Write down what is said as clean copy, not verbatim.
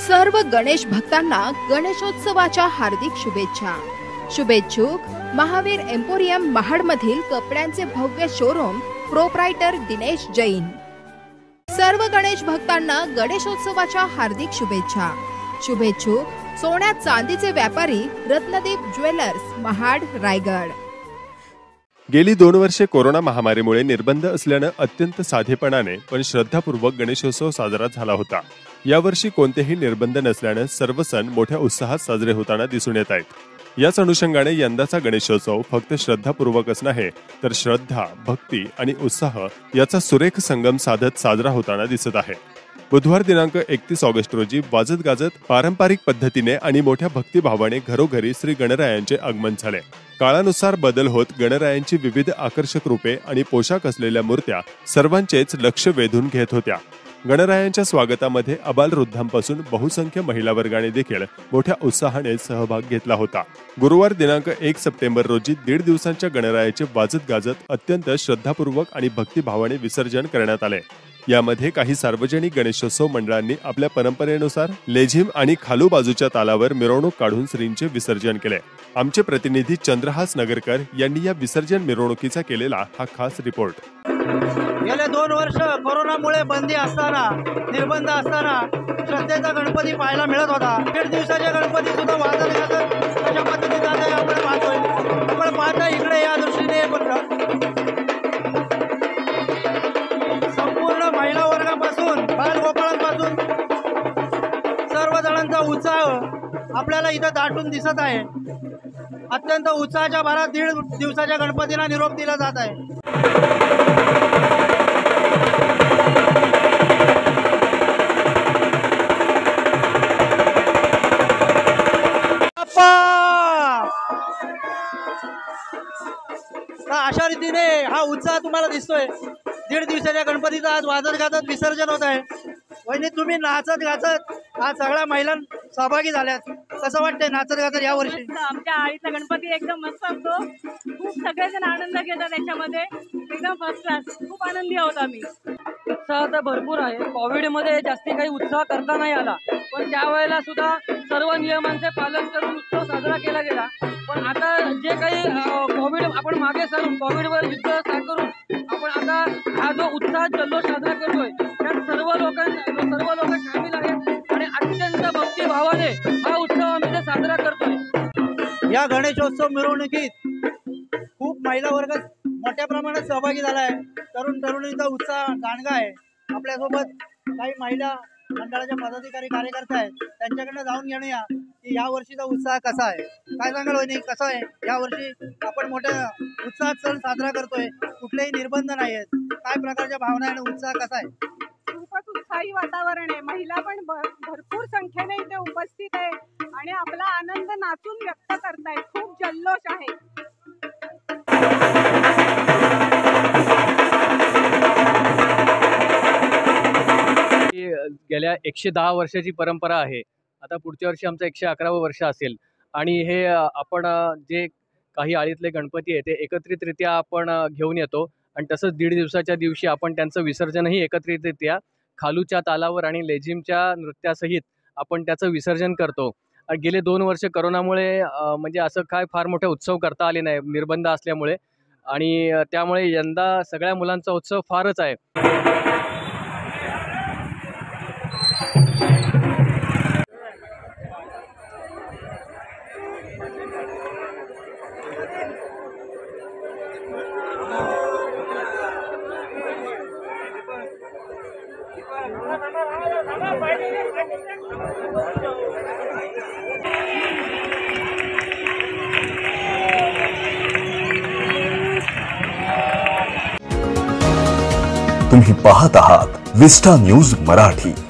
सर्व गणेश भक्तांना गणेशोत्सवाच्या हार्दिक शुभेच्छा। शुभेच्छुक महावीर एम्पोरियम महाड मधील कपड्यांचे भव्य शोरूम प्रोप्रायटर दिनेश जैन। सर्व गणेश भक्तांना गणेशोत्सवाच्या हार्दिक शुभेच्छा। शुभेच्छुक सोन्या चांदीचे व्यापारी रत्नदीप ज्वेलर्स महाड रायगड। गेली 2 वर्षे कोरोना महामारीमुळे निर्बंध असल्याने अत्यंत साधेपणाने पण श्रद्धापूर्वक गणेशोत्सव साजरा झाला होता। यावर्षी कोणतेही निर्बंध नसल्याने सर्व सण मोठ्या उत्साहात साजरे होताना दिसून येत आहेत। याच अनुषंगाने यंदाचा गणेशोत्सव फक्त श्रद्धापूर्वकच नाही तर श्रद्धा, भक्ती आणि उत्साह याचा सुरेख संगम साधत साजरा होताना दिसत आहे। बुधवार दिनांक 31 ऑगस्ट रोजी वाजत गाजत पारंपरिक पद्धतीने आणि मोठ्या भक्तिभावाने घरोघरी श्री गणरायांचे आगमन झाले। काळानुसार बदल होत गणरायांची विविध आकर्षक रूपे आणि पोशाख असलेल्या मूर्त्या सर्वांचेच लक्ष वेधून घेत होत्या। गणरायांच्या स्वागतामध्ये अबालवृद्धांपासून बहुसंख्य महिला वर्गाने देखील मोठ्या उत्साहाने सहभाग घेतला होता। गुरुवार दिनांक 1 सप्टेंबर रोजी 1.5 दिवसांच्या गणरायाचे वाजत गाजत अत्यंत श्रद्धापूर्वक आणि भक्तिभावाने विसर्जन करण्यात आले। यामध्ये काही सार्वजनिक गणेशोत्सव मंडळांनी आपल्या परंपरेनुसार लेझिम आणि खालू बाजूच्या तालावर मिरवणूक काढून श्रींचे विसर्जन केले। आमचे प्रतिनिधी चंद्रहास नगरकर यांनी या विसर्जन मिरवणुकीचा केलेला हा खास रिपोर्ट। गेले 2 वर्ष कोरोनामुळे बंदी असताना, निर्बंध असताना श्रद्धेचा गणपती पाहायला मिळत होता। 1.5 दिवसाचे गणपती सुद्धा वाजत गाजत अशा पद्धतीने आपण पाहतोय। आपण पाहता इकडे या दृष्टीने संपूर्ण महिला वर्गापासून बालगोपाळांपासून सर्व जणांचा उत्साह आपल्याला इथं दाटून दिसत आहे। अत्यंत उत्साहाच्या भरात 1.5 दिवसाच्या गणपतीला निरोप दिला जात आहे। अशा रीतीने हा उत्साह तुम्हाला दिसतोय। 1.5 दिवसाच्या गणपतीचा आज वाजत गाजत विसर्जन होत आहे। वहिनी, तुम्ही नाचत गाजत आज सगळ्या महिला सहभागी झाल्यात, कसं वाटतंय नाचत गाजत या वर्षी? आमच्या आळीचा गणपती एकदम मस्त असतो। खूप सगळेजण आनंद घेतात त्याच्यामध्ये, एकदम फर्स्ट क्लास। खूप आनंदी आहोत आम्ही। उत्साह तर भरपूर आहे। कोविडमध्ये जास्ती काही उत्साह करता नाही आला, पण त्यावेळेला सुद्धा सर्व नियमांचे पालन करून उत्सव साजरा केला गेला। पण आता जे काही कोविड आपण मागे सारून कोविडवर युद्ध करून आपण आता हा जो उत्साह जल्लोष साजरा करतोय त्यात सर्व लोक सामील आहेत आणि अत्यंत भक्तिभावाने हा उत्सव आम्ही साजरा करतोय। या गणेशोत्सव मिरवणुकीत खूप महिला वर्ग मोठ्या प्रमाणात सहभागी झाला आहे। तरुणींचा उत्साह दांडगा आहे। आपल्यासोबत काही महिला मंडळाच्या पदाधिकारी कार्यकर्ते आहेत, त्यांच्याकडनं जाऊन घेऊया की या वर्षीचा उत्साह कसा आहे। काय सांगाल वहिनी, कसं आहे या वर्षी आपण मोठ्या उत्साहात सण साजरा करतोय, कुठलेही निर्बंध नाही आहेत, काय प्रकारच्या भावना आणि उत्साह कसा आहे? खूपच उत्साही वातावरण आहे। महिला पण भरपूर संख्येने इथे उपस्थित आहे आणि आपला आनंद नाचून व्यक्त करतायत। खूप जल्लोष आहे। गेल्या 110 वर्षाची परंपरा आहे। आता पुढच्या वर्षी आमचं 111वं वर्ष असेल आणि हे आपण जे काही आळीतले गणपती आहे ते एकत्रितरित्या आपण घेऊन येतो आणि तसंच 1.5 दिवसाच्या दिवशी आपण त्यांचं विसर्जनही एकत्रितरित्या खालूच्या तालावर आणि लेझिमच्या नृत्यासहित आपण त्याचं विसर्जन करतो। गेले 2 वर्ष कोरोनामुळे म्हणजे असं काय फार मोठे उत्सव करता आले नाही, निर्बंध असल्यामुळे, आणि त्यामुळे यंदा सगळ्या मुलांचा उत्सव फारच आहे। तुम्ही पाहत आहात विस्टा न्यूज मराठी।